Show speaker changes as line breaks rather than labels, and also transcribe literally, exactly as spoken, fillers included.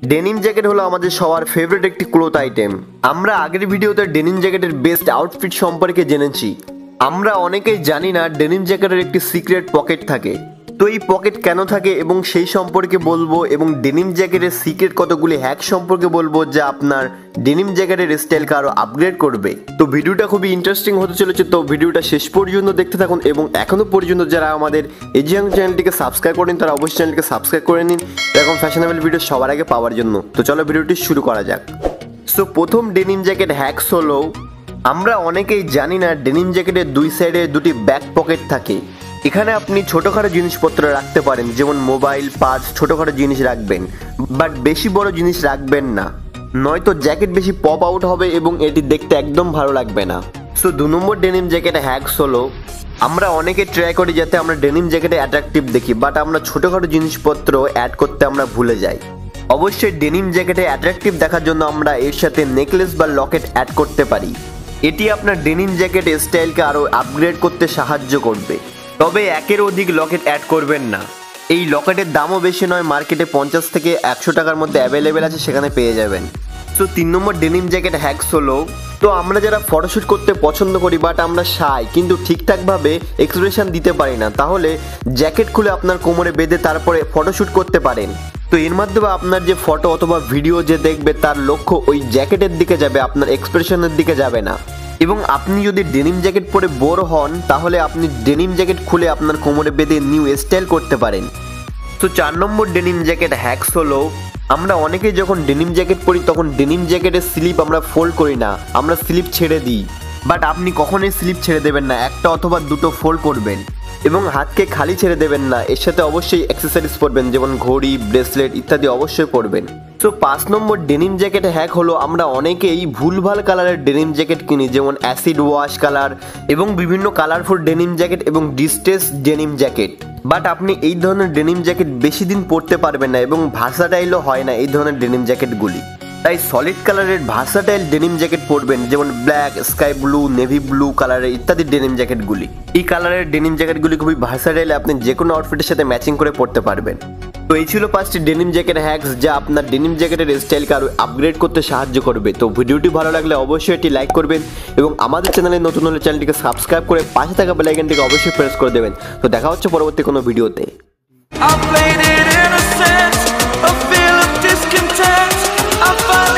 Denim jacket হলো আমাদের সবার ফেভারিট একটি ক্লোথ আইটেম। আমরা আগের ভিডিওতে ডেনিম জ্যাকেটের বেস্ট আউটফিট সম্পর্কে জেনেছি। আমরা অনেকেই জানি না ডেনিম জ্যাকেটের একটি সিক্রেট পকেট থাকে। তো এই পকেট কেন থাকে এবং সেই সম্পর্কে বলবো, এবং ডেনিম জ্যাকেটের সিক্রেট কতগুলি হ্যাক সম্পর্কে বলবো যা আপনার ডেনিম জ্যাকেটের স্টাইলকে আরো আপগ্রেড করবে। তো ভিডিওটা খুবই ইন্টারেস্টিং হতে চলেছে, তো ভিডিওটা শেষ পর্যন্ত দেখতে থাকুন। এবং এখনো পর্যন্ত যারা আমাদের এজিয়াং চ্যানেলটিকে সাবস্ক্রাইব করেন তারা অবশ্যই চ্যানেলটিকে সাবস্ক্রাইব করে নিন এরকম ফ্যাশনেবল ভিডিও সবার আগে পাওয়ার জন্য। তো চলো ভিডিওটি শুরু করা যাক। সো প্রথম ডেনিম জ্যাকেট হ্যাকস হলো, আমরা অনেকেই জানি না ডেনিম জ্যাকেটের দুই সাইডে দুটি ব্যাক পকেট থাকে। এখানে আপনি ছোটোখাটো জিনিসপত্র রাখতে পারেন, যেমন মোবাইল, পার্স, ছোটোখাটো জিনিস রাখবেন, বাট বেশি বড় জিনিস রাখবেন না, নয়তো জ্যাকেট বেশি পপ আউট হবে এবং এটি দেখতে একদম ভালো লাগবে না। সো দু নম্বর ডেনিম জ্যাকেট হ্যাকস হলো, আমরা অনেকে ট্রাই করি যাতে আমরা ডেনিম জ্যাকেটে অ্যাট্রাকটিভ দেখি, বাট আমরা ছোটোখাটো জিনিসপত্র অ্যাড করতে আমরা ভুলে যাই। অবশ্যই ডেনিম জ্যাকেটে অ্যাট্রাকটিভ দেখার জন্য আমরা এর সাথে নেকলেস বা লকেট অ্যাড করতে পারি। এটি আপনার ডেনিম জ্যাকেট স্টাইলকে আরও আপগ্রেড করতে সাহায্য করবে। তবে একের অধিক লকেট অ্যাড করবেন না। এই লকেটের দামও বেশি নয়, মার্কেটে পঞ্চাশ থেকে একশো টাকার মধ্যে অ্যাভেলেবেল আছে, সেখানে পেয়ে যাবেন। তো তিন নম্বর ডেনিম জ্যাকেট হ্যাকস হলো, তো আমরা যারা ফটোশ্যুট করতে পছন্দ করি বাট আমরা শাই, কিন্তু ঠিকঠাকভাবে এক্সপ্রেশন দিতে পারি না, তাহলে জ্যাকেট খুলে আপনার কোমরে বেঁধে তারপরে ফটোশ্যুট করতে পারেন। তো এর মাধ্যমে আপনার যে ফটো অথবা ভিডিও যে দেখবে তার লক্ষ্য ওই জ্যাকেটের দিকে যাবে, আপনার এক্সপ্রেশনের দিকে যাবে না। এবং আপনি যদি ডেনিম জ্যাকেট পরে বোর হন তাহলে আপনি ডেনিম জ্যাকেট খুলে আপনার কোমরে বেঁধে নিউ স্টাইল করতে পারেন। তো চার নম্বর ডেনিম জ্যাকেট হ্যাকস হলো, আমরা অনেকেই যখন ডেনিম জ্যাকেট পরি তখন ডেনিম জ্যাকেটের স্লিপ আমরা ফোল্ড করি না, আমরা স্লিপ ছেড়ে দিই। বাট আপনি কখনোই স্লিপ ছেড়ে দেবেন না, একটা অথবা দুটো ফোল্ড করবেন এবং হাতকে খালি ছেড়ে দেবেন না। এর সাথে অবশ্যই অ্যাক্সেসরিজ পরবেন, যেমন ঘড়ি, ব্রেসলেট ইত্যাদি অবশ্যই পরবেন। তো পাঁচ নম্বর ডেনিম জ্যাকেট হ্যাক হলো, আমরা অনেকেই ভুলভাল কালারের ডেনিম জ্যাকেট কিনি, যেমন অ্যাসিড ওয়াশ কালার এবং বিভিন্ন কালারফুল ডেনিম জ্যাকেট এবং ডিস্ট্রেস ডেনিম জ্যাকেট। বাট আপনি এই ধরনের ডেনিম জ্যাকেট বেশি দিন পরতে পারবেন না এবং ভার্সাটাইলও হয় না এই ধরনের ডেনিম জ্যাকেটগুলি। তাই সলিড কালারের ভার্সাটাইল ডেনিম জ্যাকেট পরবেন, যেমন black, sky blue, navy blue কালারের ইত্যাদি ডেনিম জ্যাকেটগুলি। এই কালারের ডেনিম জ্যাকেটগুলি খুবই ভার্সাটাইল, আপনি যে কোনো আউটফিটের সাথে ম্যাচিং করে পরতে পারবেন। তো এই ছিল পাঁচটি ডেনিম জ্যাকেট হ্যাকস যা আপনার ডেনিম জ্যাকেটের স্টাইলকে আরও আপগ্রেড করতে সাহায্য করবে। তো ভিডিওটি ভালো লাগলে অবশ্যই এটি লাইক করবেন এবং আমাদের চ্যানেলে নতুন হলে চ্যানেলটিকে সাবস্ক্রাইব করে পাশে থাকা বেল আইকনটিকে অবশ্যই প্রেস করে দেবেন। তো দেখা হচ্ছে পরবর্তী কোনো ভিডিওতে।